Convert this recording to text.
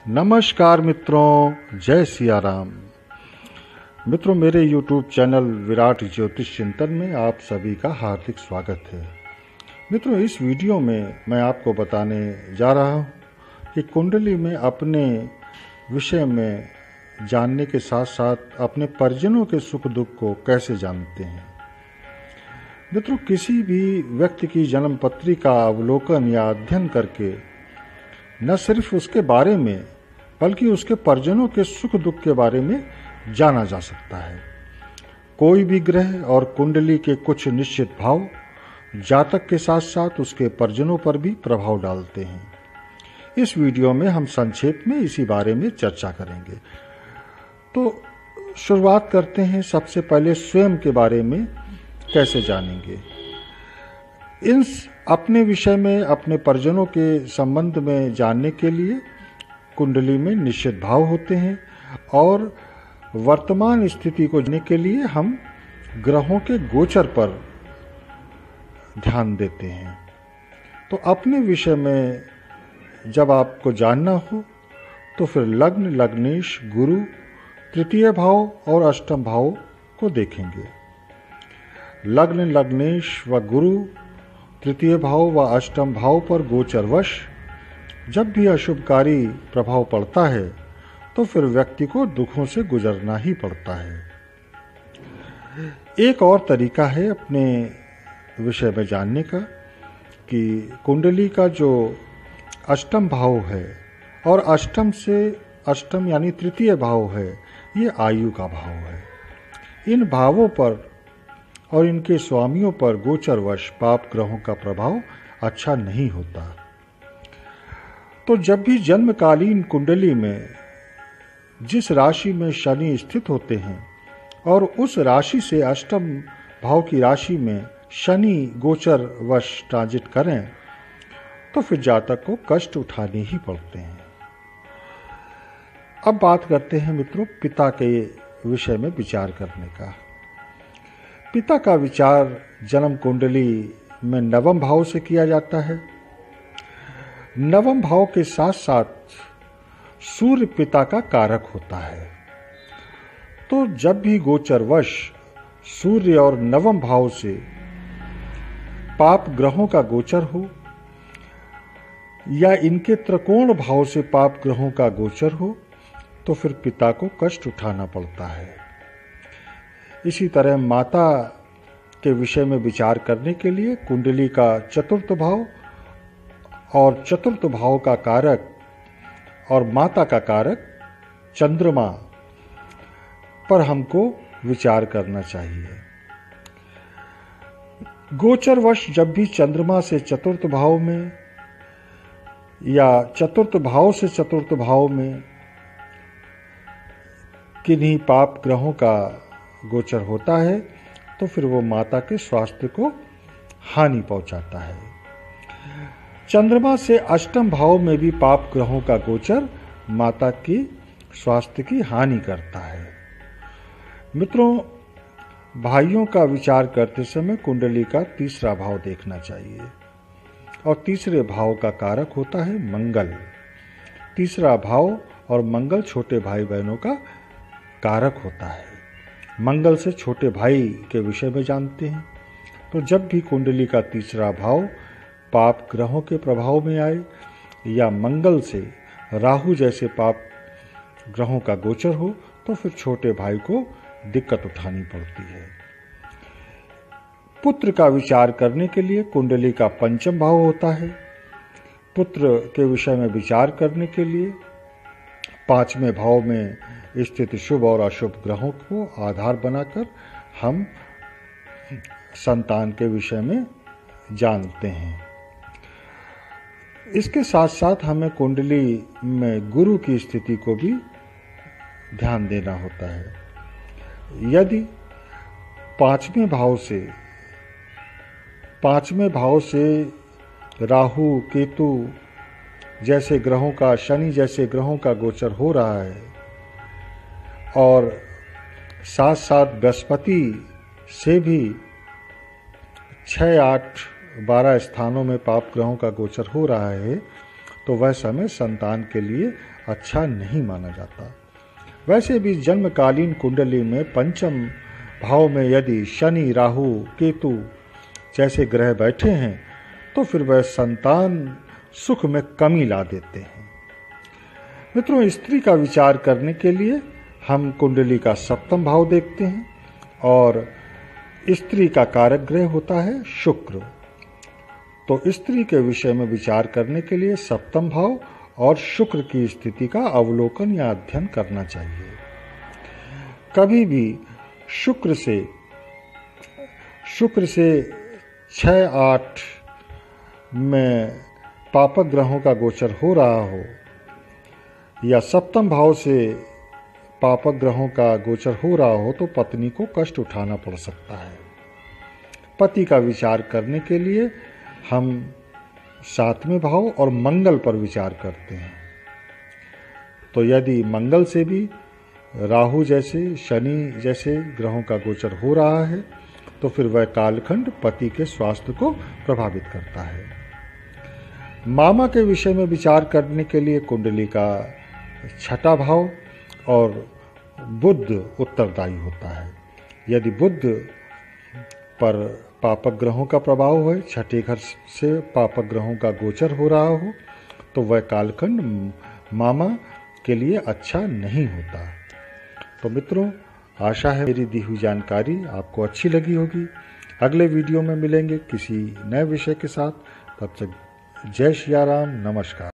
नमस्कार मित्रों, जय सिया राम। मित्रों, मेरे YouTube चैनल विराट ज्योतिष चिंतन में आप सभी का हार्दिक स्वागत है। मित्रों, इस वीडियो में मैं आपको बताने जा रहा हूँ कि कुंडली में अपने विषय में जानने के साथ साथ अपने परिजनों के सुख दुख को कैसे जानते हैं। मित्रों, किसी भी व्यक्ति की जन्म पत्री का अवलोकन या अध्ययन करके न सिर्फ उसके बारे में बल्कि उसके परिजनों के सुख दुख के बारे में जाना जा सकता है। कोई भी ग्रह और कुंडली के कुछ निश्चित भाव जातक के साथ साथ उसके परिजनों पर भी प्रभाव डालते हैं। इस वीडियो में हम संक्षेप में इसी बारे में चर्चा करेंगे। तो शुरुआत करते हैं। सबसे पहले स्वयं के बारे में कैसे जानेंगे। इन अपने विषय में, अपने परिजनों के संबंध में जानने के लिए कुंडली में निश्चित भाव होते हैं और वर्तमान स्थिति को जानने के लिए हम ग्रहों के गोचर पर ध्यान देते हैं। तो अपने विषय में जब आपको जानना हो तो फिर लग्न, लग्नेश, गुरु, तृतीय भाव और अष्टम भाव को देखेंगे। लग्न, लग्नेश व गुरु, तृतीय भाव व अष्टम भाव पर गोचरवश जब भी अशुभकारी प्रभाव पड़ता है तो फिर व्यक्ति को दुखों से गुजरना ही पड़ता है। एक और तरीका है अपने विषय में जानने का कि कुंडली का जो अष्टम भाव है और अष्टम से अष्टम यानी तृतीय भाव है, ये आयु का भाव है। इन भावों पर और इनके स्वामियों पर गोचरवश पाप ग्रहों का प्रभाव अच्छा नहीं होता। तो जब भी जन्मकालीन कुंडली में जिस राशि में शनि स्थित होते हैं और उस राशि से अष्टम भाव की राशि में शनि गोचर वश ट्रांजिट करें तो फिर जातक को कष्ट उठाने ही पड़ते हैं। अब बात करते हैं मित्रों पिता के विषय में विचार करने का। पिता का विचार जन्म कुंडली में नवम भाव से किया जाता है। नवम भाव के साथ साथ सूर्य पिता का कारक होता है। तो जब भी गोचरवश सूर्य और नवम भाव से पाप ग्रहों का गोचर हो या इनके त्रिकोण भाव से पाप ग्रहों का गोचर हो तो फिर पिता को कष्ट उठाना पड़ता है। इसी तरह माता के विषय में विचार करने के लिए कुंडली का चतुर्थ भाव और चतुर्थ भाव का कारक और माता का कारक चंद्रमा पर हमको विचार करना चाहिए। गोचरवश जब भी चंद्रमा से चतुर्थ भाव में या चतुर्थ भाव से चतुर्थ भाव में किन्हीं पाप ग्रहों का गोचर होता है तो फिर वो माता के स्वास्थ्य को हानि पहुंचाता है। चंद्रमा से अष्टम भाव में भी पाप ग्रहों का गोचर माता की स्वास्थ्य की हानि करता है। मित्रों, भाइयों का विचार करते समय कुंडली का तीसरा भाव देखना चाहिए और तीसरे भाव का कारक होता है मंगल। तीसरा भाव और मंगल छोटे भाई बहनों का कारक होता है। मंगल से छोटे भाई के विषय में जानते हैं। तो जब भी कुंडली का तीसरा भाव पाप ग्रहों के प्रभाव में आए या मंगल से राहु जैसे पाप ग्रहों का गोचर हो तो फिर छोटे भाई को दिक्कत उठानी पड़ती है। पुत्र का विचार करने के लिए कुंडली का पंचम भाव होता है। पुत्र के विषय में विचार करने के लिए पांचवें भाव में स्थित शुभ और अशुभ ग्रहों को आधार बनाकर हम संतान के विषय में जानते हैं। इसके साथ साथ हमें कुंडली में गुरु की स्थिति को भी ध्यान देना होता है। यदि पांचवें भाव से राहु, केतु जैसे ग्रहों का, शनि जैसे ग्रहों का गोचर हो रहा है और साथ साथ बृहस्पति से भी 6, 8, 12 स्थानों में पाप ग्रहों का गोचर हो रहा है तो वह समय संतान के लिए अच्छा नहीं माना जाता। वैसे भी जन्मकालीन कुंडली में पंचम भाव में यदि शनि, राहु, केतु जैसे ग्रह बैठे हैं तो फिर वह संतान सुख में कमी ला देते हैं। मित्रों, स्त्री का विचार करने के लिए हम कुंडली का सप्तम भाव देखते हैं और स्त्री का कारक ग्रह होता है शुक्र। तो स्त्री के विषय में विचार करने के लिए सप्तम भाव और शुक्र की स्थिति का अवलोकन या अध्ययन करना चाहिए। कभी भी शुक्र से 6-8 में पापक ग्रहों का गोचर हो रहा हो या सप्तम भाव से पापक ग्रहों का गोचर हो रहा हो तो पत्नी को कष्ट उठाना पड़ सकता है। पति का विचार करने के लिए हम 7वें भाव और मंगल पर विचार करते हैं। तो यदि मंगल से भी राहु जैसे, शनि जैसे ग्रहों का गोचर हो रहा है तो फिर वह कालखंड पति के स्वास्थ्य को प्रभावित करता है। मामा के विषय में विचार करने के लिए कुंडली का 6ठा भाव और बुध उत्तरदायी होता है। यदि बुध पर पापक ग्रहों का प्रभाव है, 6ठे घर से पापक ग्रहों का गोचर हो रहा हो तो वह कालखंड मामा के लिए अच्छा नहीं होता। तो मित्रों, आशा है मेरी दी हुई जानकारी आपको अच्छी लगी होगी। अगले वीडियो में मिलेंगे किसी नए विषय के साथ। तब तक जय सिया राम, नमस्कार।